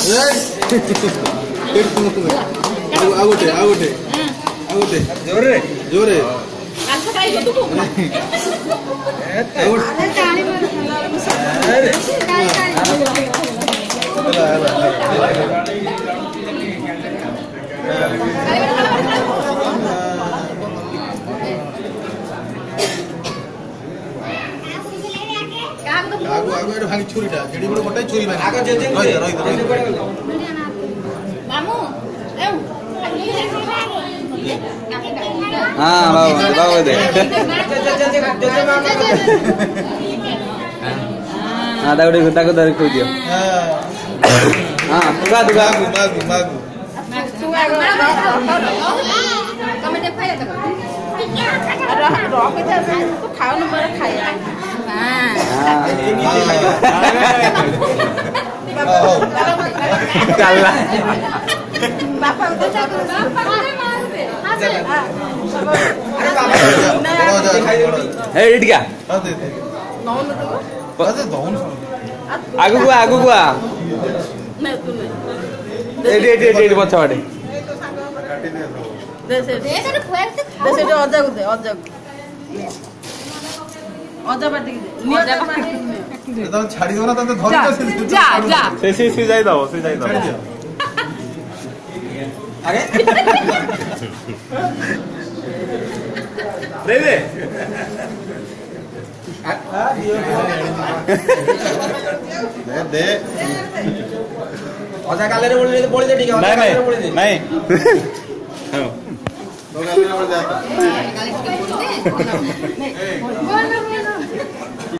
जोरे जोरे आगो आगो एटा भांगी छुरीटा जेडी बड गोटाई छुरी भांगी आगो जे रही मामू ए हां बाबा बाबा दे हां ताको दर को दियो हां तुगा तुगा मागू मागू कमे दे खाया तक रह के तो खाओ न बड़ खाया काला बापा उधर जा ए इट क्या दे दे नौन तो अरे नौन आगु आ नहीं तू नहीं एडी बच्चा वाडे दे से अजा को दे अजा बाटी दे तो छाड़ी दो ना तो धर जा जा से जाई दो अरे दे दे दे अजा काले रे बोल दे ठीक है नहीं हां तो काले रे बोल दे